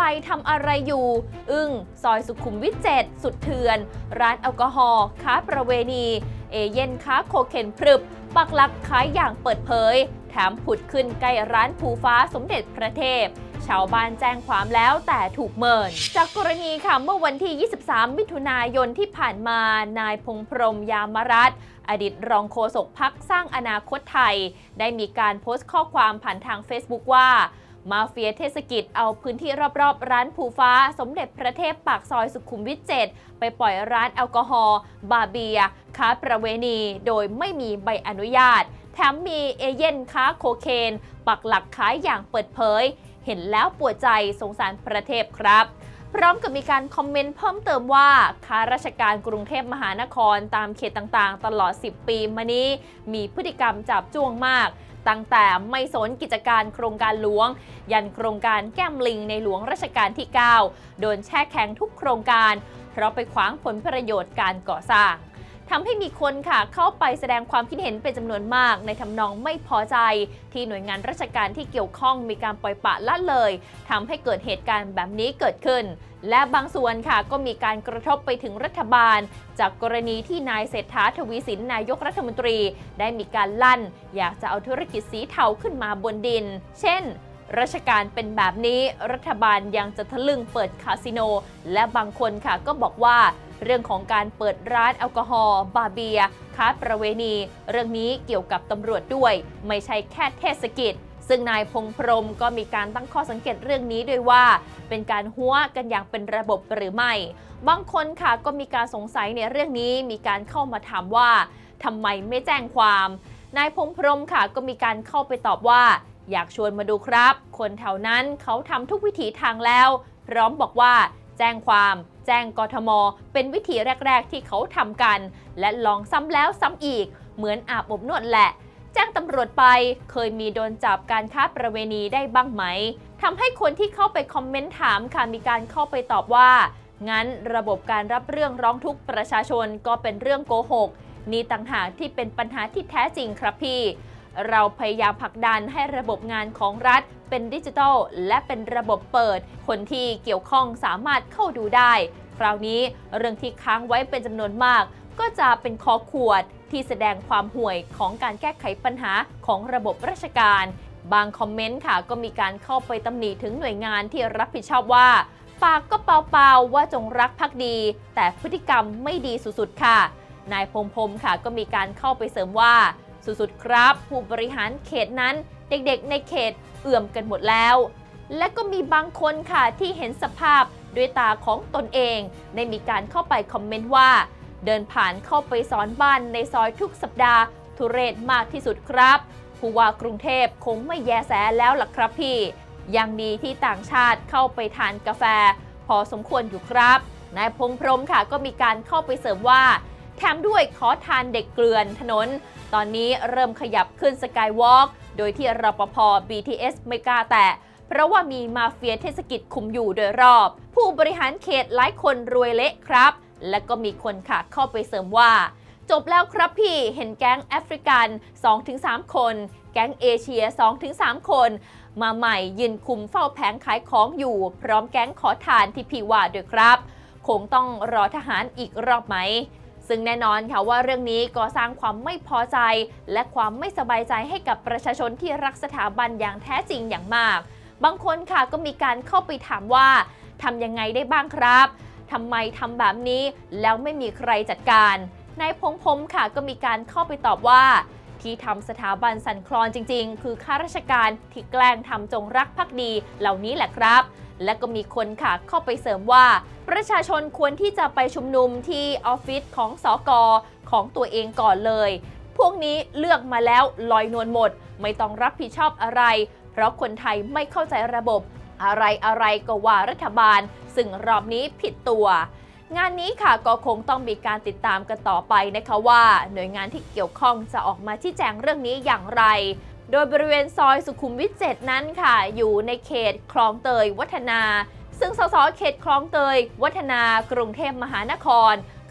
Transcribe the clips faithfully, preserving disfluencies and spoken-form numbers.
ทำอะไรอยู่อึ้งซอยสุขุมวิทเจ็ดสุดเถื่อนร้านแอลกอฮอล์ค้าประเวณีเอเย่นค้าโคเคนพรึบปักหลักขายอย่างเปิดเผยแถมผุดขึ้นใกล้ร้านภูฟ้าสมเด็จพระเทพชาวบ้านแจ้งความแล้วแต่ถูกเมินจากกรณีค่ะเมื่อวันที่ ยี่สิบสาม มิถุนายนที่ผ่านมานายพงษ์พรหมยามรัตน์อดีตรองโฆษกพรรคสร้างอนาคตไทยได้มีการโพสต์ข้อความผ่านทาง Facebook ว่ามาเฟียเทศกิจเอาพื้นที่รอบๆร้านภูฟ้าสมเด็จพระเทพปากซอยสุขุมวิทเจ็ดไปปล่อยร้านแอลกอฮอล์บาร์เบียค้าประเวณีโดยไม่มีใบอนุญาตแถมมีเอเย่นค้าโคเคนปักหลักขายอย่างเปิดเผยเห็นแล้วปวดใจสงสารประเทศครับพร้อมกับมีการคอมเมนต์เพิ่มเติมว่าข้าราชการกรุงเทพมหานครตามเขตต่างๆตลอดสิบปีมานี้มีพฤติกรรมจับจ้วงมากตั้งแต่ไม่สนกิจการโครงการหลวงยันโครงการแก้มลิงในหลวงรัชกาลที่เก้าโดนแช่แข็งทุกโครงการเพราะไปขวางผลประโยชน์การก่อสร้างทำให้มีคนค่ะเข้าไปแสดงความคิดเห็นเป็นจำนวนมากในทำนองไม่พอใจที่หน่วยงานราชการที่เกี่ยวข้องมีการปล่อยปละละเลยทำให้เกิดเหตุการณ์แบบนี้เกิดขึ้นและบางส่วนค่ะก็มีการกระทบไปถึงรัฐบาลจากกรณีที่นายเศรษฐาทวีสินนายกรัฐมนตรีได้มีการลั่นอยากจะเอาธุรกิจสีเทาขึ้นมาบนดินเช่นราชการเป็นแบบนี้รัฐบาลยังจะทะลึ่งเปิดคาสิโนและบางคนค่ะก็บอกว่าเรื่องของการเปิดร้านแอลกอฮอล์บาร์เบียค้าประเวณีเรื่องนี้เกี่ยวกับตำรวจด้วยไม่ใช่แค่เทศกิจซึ่งนายพงษ์พรหมก็มีการตั้งข้อสังเกตเรื่องนี้ด้วยว่าเป็นการหัวกันอย่างเป็นระบบหรือไม่บางคนค่ะก็มีการสงสัยในเรื่องนี้มีการเข้ามาถามว่าทำไมไม่แจ้งความนายพงษ์พรหมค่ะก็มีการเข้าไปตอบว่าอยากชวนมาดูครับคนแถวนั้นเขาทำทุกวิถีทางแล้วพร้อมบอกว่าแจ้งความแจ้งกทมเป็นวิธีแรกๆที่เขาทำกันและลองซ้ำแล้วซ้ำอีกเหมือนอาบอบนวดแหละแจ้งตำรวจไปเคยมีโดนจับการค้าประเวณีได้บ้างไหมทำให้คนที่เข้าไปคอมเมนต์ถามค่ะมีการเข้าไปตอบว่างั้นระบบการรับเรื่องร้องทุกข์ประชาชนก็เป็นเรื่องโกหกนี่ต่างหากที่เป็นปัญหาที่แท้จริงครับพี่เราพยายามผลักดันให้ระบบงานของรัฐเป็นดิจิทัลและเป็นระบบเปิดคนที่เกี่ยวข้องสามารถเข้าดูได้คราวนี้เรื่องที่ค้างไว้เป็นจำนวนมากก็จะเป็นคอขวดที่แสดงความห่วยของการแก้ไขปัญหาของระบบราชการบางคอมเมนต์ค่ะก็มีการเข้าไปตำหนิถึงหน่วยงานที่รับผิดชอบว่าปากก็เปล่าๆว่าจงรักภักดีแต่พฤติกรรมไม่ดีสุดๆค่ะนายพงษ์พรหมค่ะก็มีการเข้าไปเสริมว่าสุดๆครับผู้บริหารเขตนั้นเด็กๆในเขตเอื่อมกันหมดแล้วและก็มีบางคนค่ะที่เห็นสภาพด้วยตาของตนเองได้มีการเข้าไปคอมเมนต์ว่าเดินผ่านเข้าไปสอนบ้านในซอยทุกสัปดาห์ทุเรศมากที่สุดครับผู้ว่ากรุงเทพคงไม่แยแสแล้วล่ะครับพี่ยังดีที่ต่างชาติเข้าไปทานกาแฟพอสมควรอยู่ครับนายพงษ์พรหมค่ะก็มีการเข้าไปเสริมว่าแถมด้วยขอทานเด็กเกลือนถนนตอนนี้เริ่มขยับขึ้นสกายวอล์กโดยที่รปภ บี ที เอส ไม่กล้าแตะเพราะว่ามีมาเฟียเทศกิจคุมอยู่โดยรอบผู้บริหารเขตหลายคนรวยเละครับและก็มีคนค่ะเข้าไปเสริมว่าจบแล้วครับพี่เห็นแก๊งแอฟริกัน สองถึงสาม คนแก๊งเอเชีย สองถึงสาม คนมาใหม่ยืนคุมเฝ้าแผงขายของอยู่พร้อมแก๊งขอทานที่พี่ว่าด้วยครับคงต้องรอทหารอีกรอบไหมซึ่งแน่นอนค่ะว่าเรื่องนี้ก็สร้างความไม่พอใจและความไม่สบายใจให้กับประชาชนที่รักสถาบันอย่างแท้จริงอย่างมากบางคนค่ะก็มีการเข้าไปถามว่าทำยังไงได้บ้างครับทำไมทำแบบนี้แล้วไม่มีใครจัดการนายพงษ์พรหมค่ะก็มีการเข้าไปตอบว่าที่ทำสถาบันสั่นคลอนจริงๆคือข้าราชการที่แกล้งทำจงรักภักดีเหล่านี้แหละครับและก็มีคนค่ะเข้าไปเสริมว่าประชาชนควรที่จะไปชุมนุมที่ออฟฟิศของสก.ของตัวเองก่อนเลยพวกนี้เลือกมาแล้วลอยนวลหมดไม่ต้องรับผิดชอบอะไรเพราะคนไทยไม่เข้าใจระบบอะไรอะไรก็ว่ารัฐบาลซึ่งรอบนี้ผิดตัวงานนี้ค่ะก็คงต้องมีการติดตามกันต่อไปนะคะว่าหน่วยงานที่เกี่ยวข้องจะออกมาชี้แจงเรื่องนี้อย่างไรโดยบริเวณซอยสุขุมวิทเจ็ดนั้นค่ะอยู่ในเขตคลองเตยวัฒนาซึ่งสสเขตคลองเตยวัฒนากรุงเทพมหานครค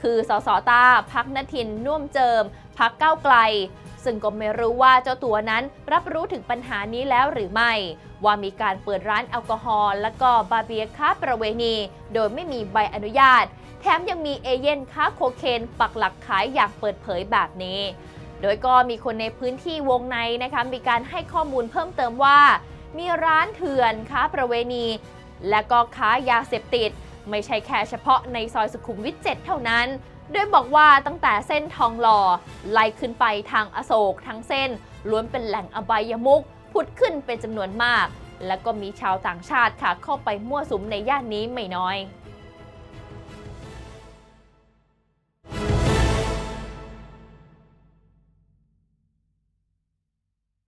คือสสตาพรรคนทินน่วมเจิมพรรคก้าวไกลซึ่งก็ไม่รู้ว่าเจ้าตัวนั้นรับรู้ถึงปัญหานี้แล้วหรือไม่ว่ามีการเปิดร้านแอลกอฮอล์และก็บาร์เบียค้าประเวณีโดยไม่มีใบอนุญาตแถมยังมีเอเย่นค้าโคเคนปักหลักขายอย่างเปิดเผยแบบนี้โดยก็มีคนในพื้นที่วงในนะคะมีการให้ข้อมูลเพิ่มเติมว่ามีร้านเถื่อนค้าประเวณีและก็ค้ายาเสพติดไม่ใช่แค่เฉพาะในซอยสุขุมวิทเจ็ดเท่านั้นโดยบอกว่าตั้งแต่เส้นทองหล่อไล่ขึ้นไปทางอโศกทั้งเส้นล้วนเป็นแหล่งอบายมุขผุดขึ้นเป็นจำนวนมากและก็มีชาวต่างชาติค่ะเข้าไปมั่วสุมในย่านนี้ไม่น้อย